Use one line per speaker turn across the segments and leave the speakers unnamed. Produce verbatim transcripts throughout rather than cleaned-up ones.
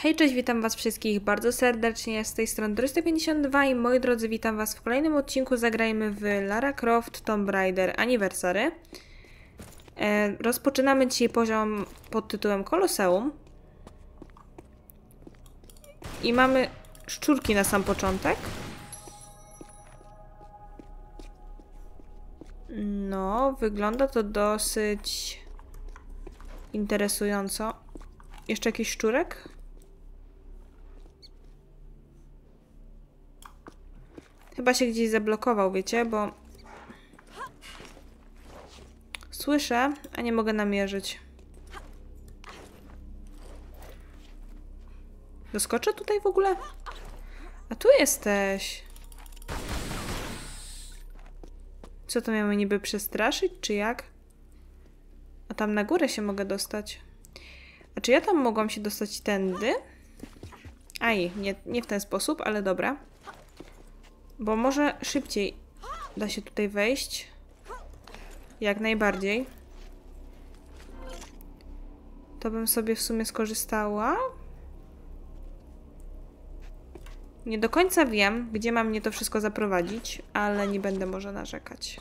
Hej, cześć, witam was wszystkich bardzo serdecznie, z tej strony Turysta pięćdziesiąt dwa i moi drodzy, witam was w kolejnym odcinku. Zagrajmy w Lara Croft Tomb Raider Anniversary. E, rozpoczynamy dzisiaj poziom pod tytułem Koloseum. I mamy szczurki na sam początek. No, wygląda to dosyć interesująco. Jeszcze jakiś szczurek? Chyba się gdzieś zablokował, wiecie, bo słyszę, a nie mogę namierzyć. Doskoczę tutaj w ogóle? A tu jesteś. Co to miało niby przestraszyć, czy jak? A tam na górę się mogę dostać. A czy ja tam mogłam się dostać tędy? Aj, nie, nie w ten sposób, ale dobra. Bo może szybciej da się tutaj wejść. Jak najbardziej. To bym sobie w sumie skorzystała. Nie do końca wiem, gdzie mam mnie to wszystko zaprowadzić, ale nie będę może narzekać.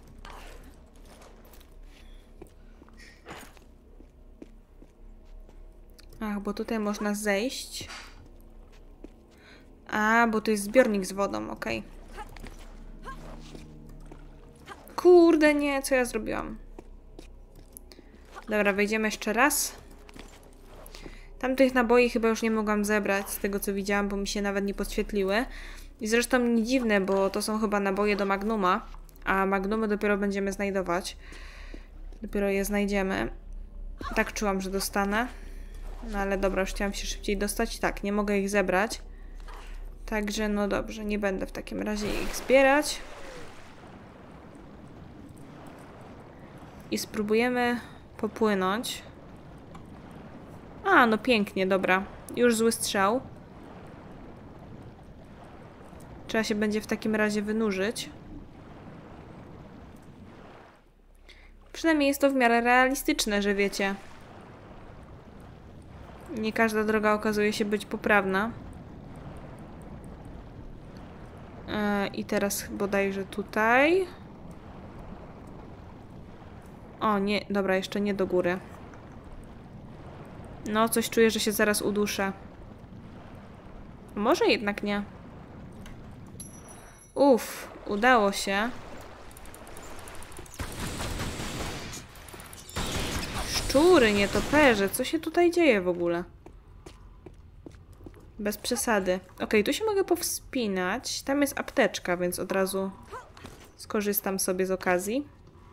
Ach, bo tutaj można zejść. A, bo to jest zbiornik z wodą, okej. Okay. Kurde, nie, co ja zrobiłam? Dobra, wejdziemy jeszcze raz. Tamtych naboi chyba już nie mogłam zebrać, z tego co widziałam, bo mi się nawet nie podświetliły. I zresztą nie dziwne, bo to są chyba naboje do Magnuma, a Magnumy dopiero będziemy znajdować. Dopiero je znajdziemy. Tak czułam, że dostanę. No ale dobra, już chciałam się szybciej dostać. Tak, nie mogę ich zebrać. Także no dobrze, nie będę w takim razie ich zbierać. I spróbujemy popłynąć. A, no pięknie, dobra. Już zły strzał. Trzeba się będzie w takim razie wynurzyć. Przynajmniej jest to w miarę realistyczne, że wiecie. Nie każda droga okazuje się być poprawna. Yy, I teraz bodajże tutaj. O, nie, dobra, jeszcze nie do góry. No, coś czuję, że się zaraz uduszę. Może jednak nie. Uff, udało się. Szczury, nietoperze, co się tutaj dzieje w ogóle? Bez przesady. Okej, tu się mogę powspinać. Tam jest apteczka, więc od razu skorzystam sobie z okazji.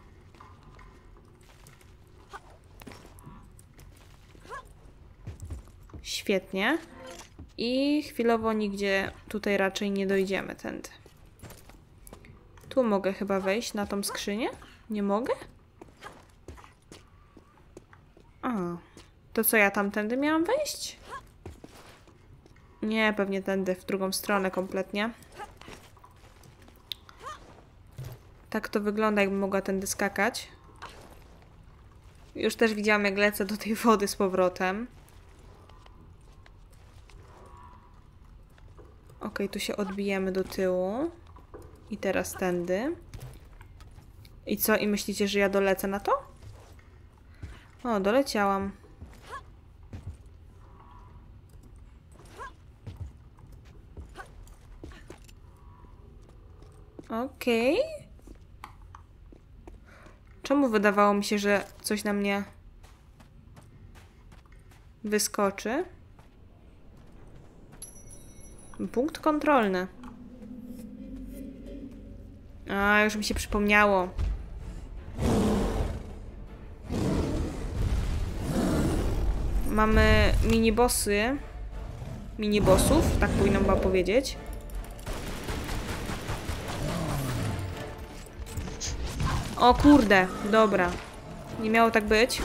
Świetnie. I chwilowo nigdzie tutaj raczej nie dojdziemy tędy. Tu mogę chyba wejść na tą skrzynię? Nie mogę? A, to co, ja tamtędy miałam wejść? Nie, pewnie tędy, w drugą stronę kompletnie. Tak to wygląda, jakbym mogła tędy skakać. Już też widziałam, jak lecę do tej wody z powrotem. Ok, tu się odbijemy do tyłu. I teraz tędy. I co? I myślicie, że ja dolecę na to? O, doleciałam. Okej. Okay. Czemu wydawało mi się, że coś na mnie wyskoczy? Punkt kontrolny. A, już mi się przypomniało. Mamy mini-bossy. Mini-bossów, tak powinno chyba powiedzieć. O kurde, dobra. Nie miało tak być.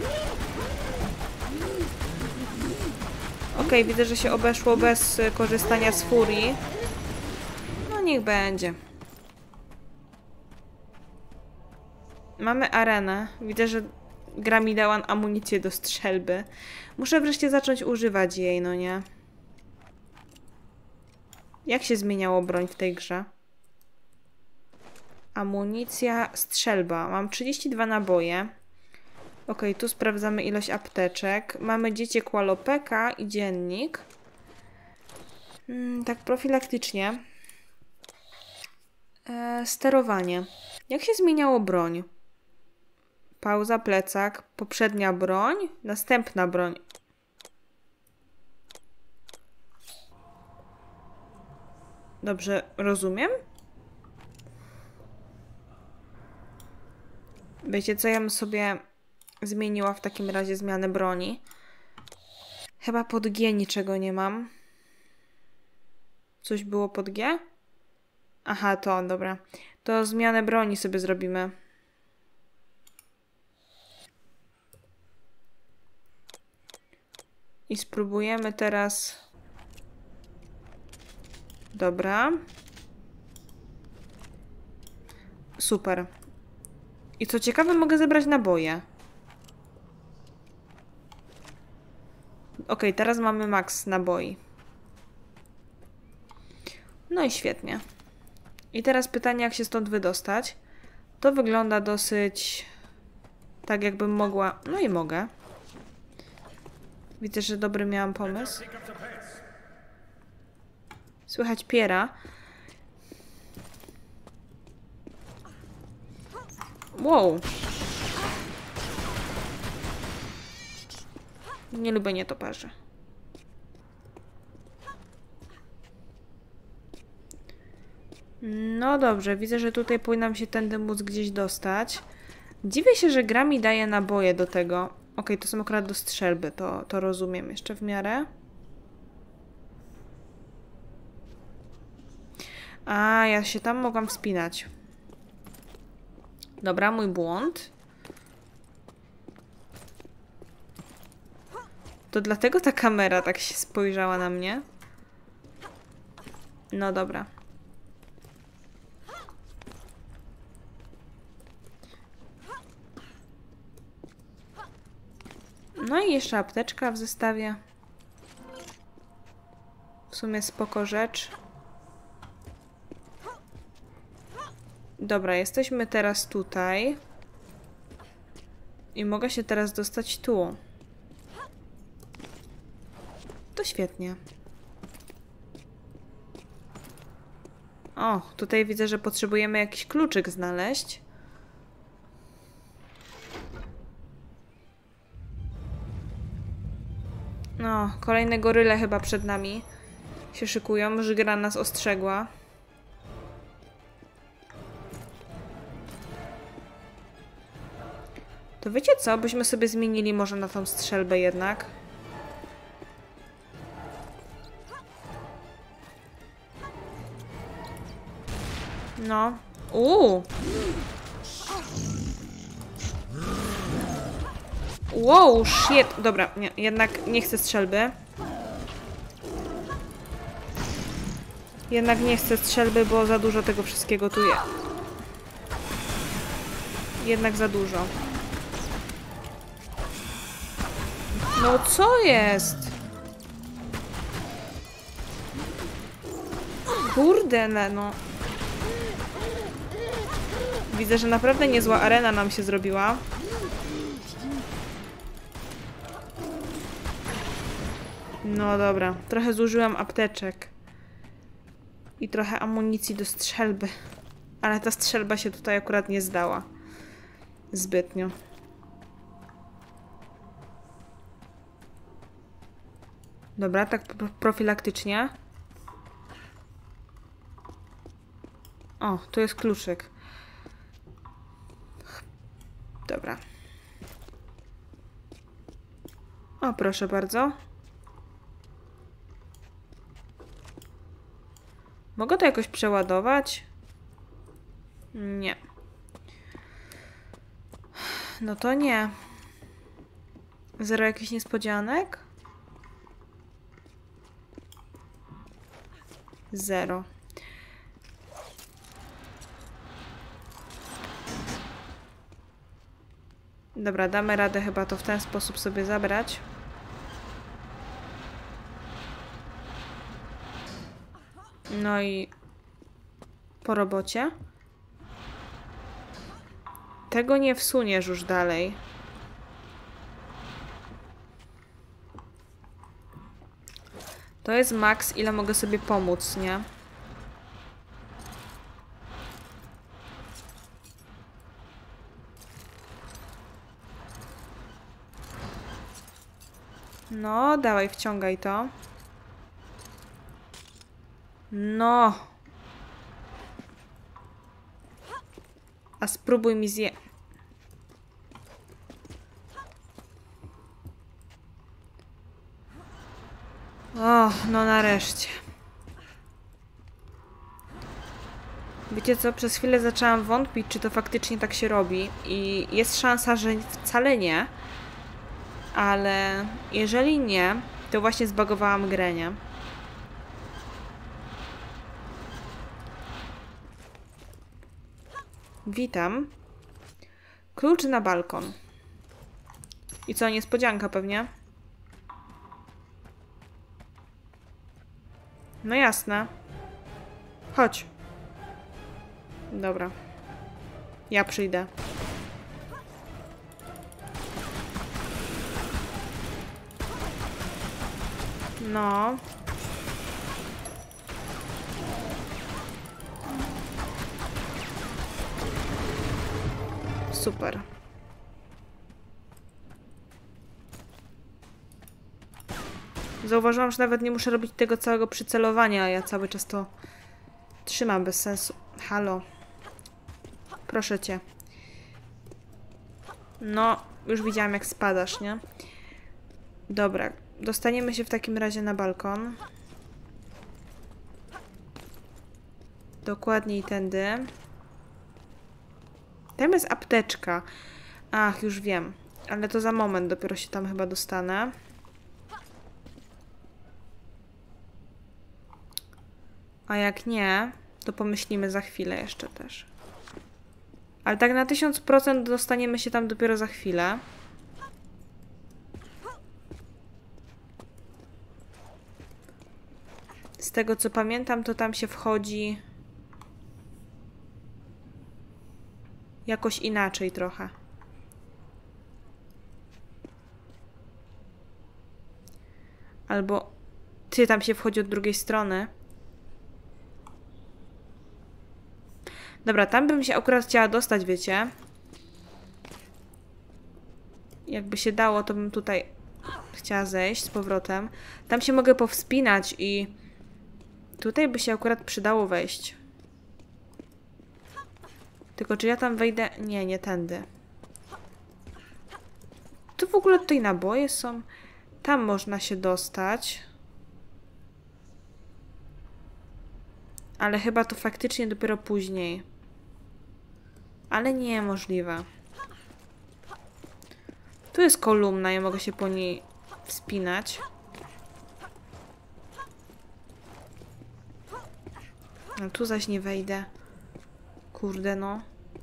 Okej, widzę, że się obeszło bez korzystania z furii. No niech będzie. Mamy arenę. Widzę, że gra mi dała amunicję do strzelby. Muszę wreszcie zacząć używać jej, no nie? Jak się zmieniało broń w tej grze? Amunicja, strzelba. Mam trzydzieści dwa naboje. Ok, tu sprawdzamy ilość apteczek. Mamy dziecię Qualopeka i dziennik. Hmm, tak profilaktycznie. E, sterowanie. Jak się zmieniało broń? Pauza, plecak, poprzednia broń, następna broń. Dobrze rozumiem? Wiecie co, ja bym sobie zmieniła w takim razie zmianę broni. Chyba pod G niczego nie mam. Coś było pod G? Aha, to, dobra. To zmianę broni sobie zrobimy. I spróbujemy teraz... Dobra. Super. I co ciekawe, mogę zebrać naboje. Ok, teraz mamy max naboi. No i świetnie. I teraz pytanie, jak się stąd wydostać. To wygląda dosyć... tak jakbym mogła... No i mogę. Widzę, że dobry miałam pomysł. Słychać piera. Wow. Nie lubię nietoperzy. No dobrze, widzę, że tutaj powinnam się tędy móc gdzieś dostać. Dziwię się, że gra mi daje naboje do tego. Ok, to są akurat do strzelby, to, to rozumiem jeszcze w miarę. A, ja się tam mogłam wspinać. Dobra, mój błąd. To dlatego ta kamera tak się spojrzała na mnie. No dobra. No i jeszcze apteczka w zestawie. W sumie spoko rzecz. Dobra, jesteśmy teraz tutaj. I mogę się teraz dostać tu. To świetnie. O, tutaj widzę, że potrzebujemy jakiś kluczyk znaleźć. No, kolejne goryle chyba przed nami się szykują, że gra nas ostrzegła. To wiecie co? Byśmy sobie zmienili może na tą strzelbę jednak. No. Uuu. Wow, shit. Dobra, nie, jednak nie chcę strzelby. Jednak nie chcę strzelby, bo za dużo tego wszystkiego tu jest. Jednak za dużo. No co jest? Kurde, no. Widzę, że naprawdę niezła arena nam się zrobiła. No dobra, trochę zużyłam apteczek. I trochę amunicji do strzelby. Ale ta strzelba się tutaj akurat nie zdała. Zbytnio. Dobra, tak profilaktycznie. O, tu jest kluczyk. Dobra. O, proszę bardzo. Mogę to jakoś przeładować? Nie. No to nie. Zero jakichś niespodzianek? Zero. Dobra, damy radę chyba to w ten sposób sobie zabrać. No i po robocie. Tego nie wsuniesz już dalej. To jest maks, ile mogę sobie pomóc, nie? No, dawaj, wciągaj to. No. A spróbuj mi zje... O, no nareszcie. Wiecie co? Przez chwilę zaczęłam wątpić, czy to faktycznie tak się robi. I jest szansa, że wcale nie. Ale jeżeli nie, to właśnie zbagowałam grę, nie? Witam. Klucz na balkon. I co, niespodzianka pewnie? No jasne. Chodź. Dobra. Ja przyjdę. No. Super. Zauważyłam, że nawet nie muszę robić tego całego przycelowania, a ja cały czas to trzymam bez sensu. Halo. Proszę cię. No, już widziałam, jak spadasz, nie? Dobra, dostaniemy się w takim razie na balkon. Dokładniej tędy. Tam jest apteczka. Ach, już wiem. Ale to za moment, dopiero się tam chyba dostanę. A jak nie, to pomyślimy za chwilę jeszcze też. Ale tak na tysiąc procent dostaniemy się tam dopiero za chwilę. Z tego co pamiętam, to tam się wchodzi jakoś inaczej trochę. Albo ty, tam się wchodzi od drugiej strony. Dobra, tam bym się akurat chciała dostać, wiecie. Jakby się dało, to bym tutaj chciała zejść z powrotem. Tam się mogę powspinać i tutaj by się akurat przydało wejść. Tylko czy ja tam wejdę? Nie, nie tędy. Tu w ogóle tutaj naboje są. Tam można się dostać. Ale chyba to faktycznie dopiero później. Ale nie, możliwe. Tu jest kolumna, ja mogę się po niej wspinać. No tu zaś nie wejdę. Kurde no.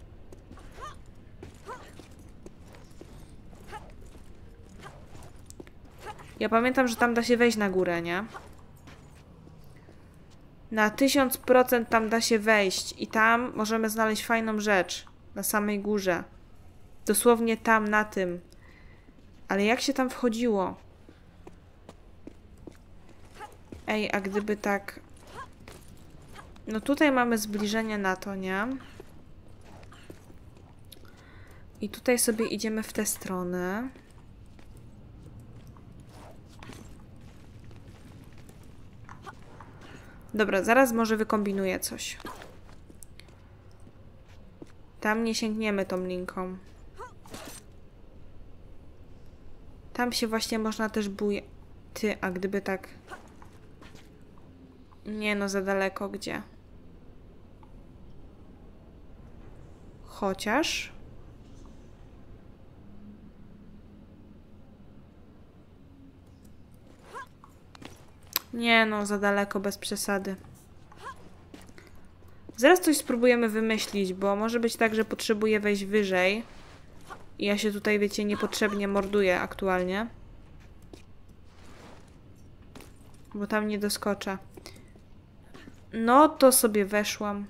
Ja pamiętam, że tam da się wejść na górę, nie? Na tysiąc procent tam da się wejść i tam możemy znaleźć fajną rzecz. Na samej górze. Dosłownie tam, na tym. Ale jak się tam wchodziło? Ej, a gdyby tak... No tutaj mamy zbliżenie na to, nie? I tutaj sobie idziemy w tę stronę. Dobra, zaraz może wykombinuję coś. Tam nie sięgniemy tą linką. Tam się właśnie można też buje... Ty, a gdyby tak... Nie no, za daleko, gdzie? Chociaż... Nie no, za daleko, bez przesady. Zaraz coś spróbujemy wymyślić, bo może być tak, że potrzebuję wejść wyżej. I ja się tutaj, wiecie, niepotrzebnie morduję aktualnie. Bo tam nie doskoczę. No to sobie weszłam.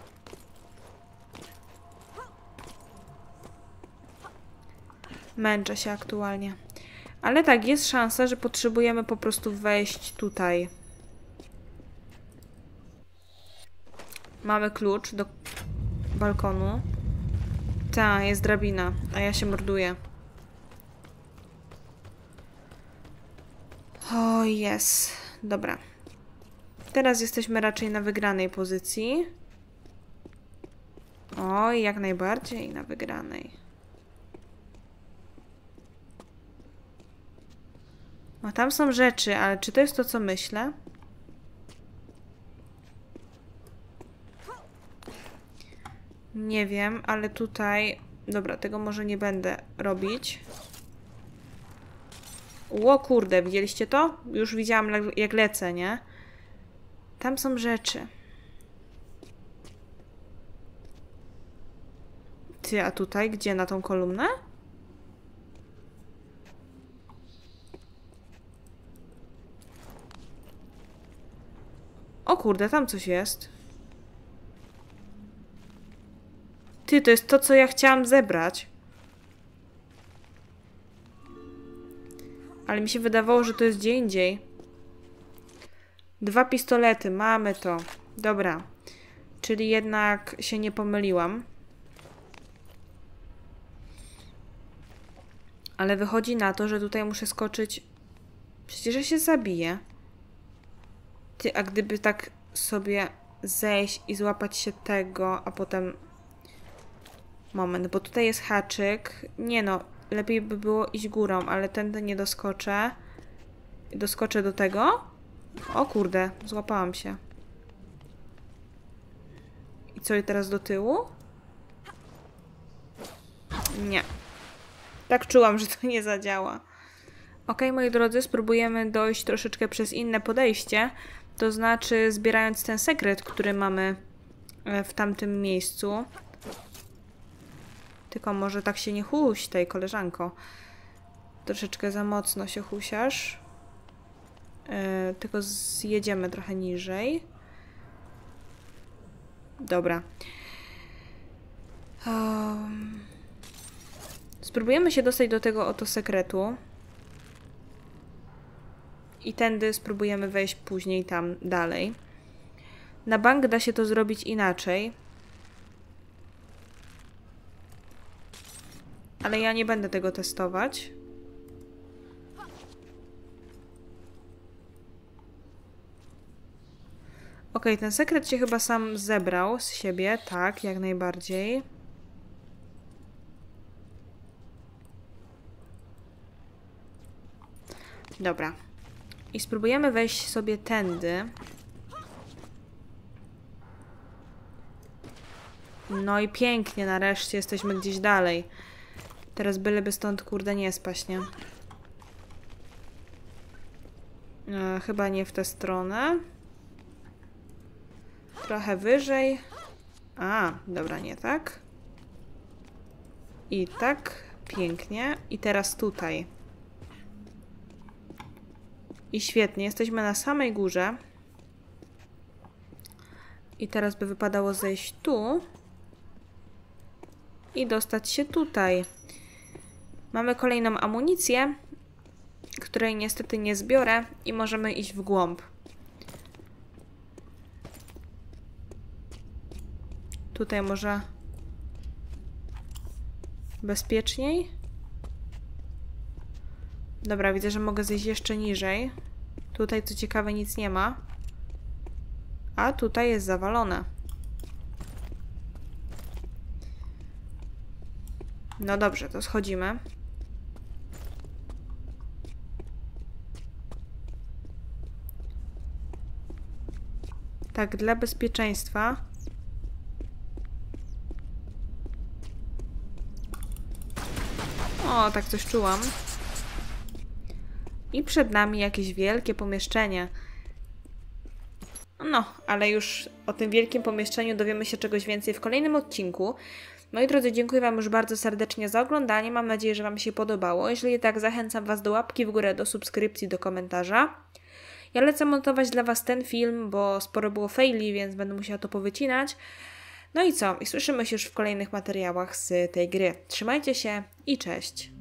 Męczę się aktualnie. Ale tak, jest szansa, że potrzebujemy po prostu wejść tutaj. Mamy klucz do balkonu. Ta, jest drabina, a ja się morduję. O, jest. Dobra. Teraz jesteśmy raczej na wygranej pozycji. Oj, jak najbardziej na wygranej. No tam są rzeczy, ale czy to jest to, co myślę? Nie wiem, ale tutaj... Dobra, tego może nie będę robić. Ło kurde, widzieliście to? Już widziałam, jak lecę, nie? Tam są rzeczy. Ty, a tutaj? Gdzie? Na tą kolumnę? O kurde, tam coś jest. Ty, to jest to, co ja chciałam zebrać. Ale mi się wydawało, że to jest gdzie indziej. Dwa pistolety, mamy to. Dobra. Czyli jednak się nie pomyliłam. Ale wychodzi na to, że tutaj muszę skoczyć... Przecież ja się zabiję. Ty, a gdyby tak sobie zejść i złapać się tego, a potem... Moment, bo tutaj jest haczyk. Nie no, lepiej by było iść górą, ale tędy nie doskoczę. Doskoczę do tego. O kurde, złapałam się. I co, i teraz do tyłu? Nie. Tak czułam, że to nie zadziała. Ok, moi drodzy, spróbujemy dojść troszeczkę przez inne podejście. To znaczy zbierając ten sekret, który mamy w tamtym miejscu. Tylko może tak się nie huś, tej koleżanko. Troszeczkę za mocno się husiasz. Yy, tylko zjedziemy trochę niżej. Dobra. Um, spróbujemy się dostać do tego oto sekretu. I tędy spróbujemy wejść później tam dalej. Na bank da się to zrobić inaczej. Ale ja nie będę tego testować. Ok, ten sekret się chyba sam zebrał z siebie. Tak, jak najbardziej. Dobra. I spróbujemy wejść sobie tędy. No i pięknie, nareszcie jesteśmy gdzieś dalej. Teraz byleby stąd, kurde, nie spaść, nie? E, chyba nie w tę stronę. Trochę wyżej. A, dobra, nie tak. I tak, pięknie. I teraz tutaj. I świetnie, jesteśmy na samej górze. I teraz by wypadało zejść tu. I dostać się tutaj. Mamy kolejną amunicję, której niestety nie zbiorę i możemy iść w głąb. Tutaj może bezpieczniej. Dobra, widzę, że mogę zejść jeszcze niżej. Tutaj, co ciekawe, nic nie ma. A tutaj jest zawalone. No dobrze, to schodzimy. Tak, dla bezpieczeństwa. O, tak coś czułam. I przed nami jakieś wielkie pomieszczenie. No, ale już o tym wielkim pomieszczeniu dowiemy się czegoś więcej w kolejnym odcinku. Moi drodzy, dziękuję Wam już bardzo serdecznie za oglądanie. Mam nadzieję, że Wam się podobało. Jeżeli tak, zachęcam Was do łapki w górę, do subskrypcji, do komentarza. Ja lecę montować dla Was ten film, bo sporo było faili, więc będę musiała to powycinać. No i co? I słyszymy się już w kolejnych materiałach z tej gry. Trzymajcie się i cześć!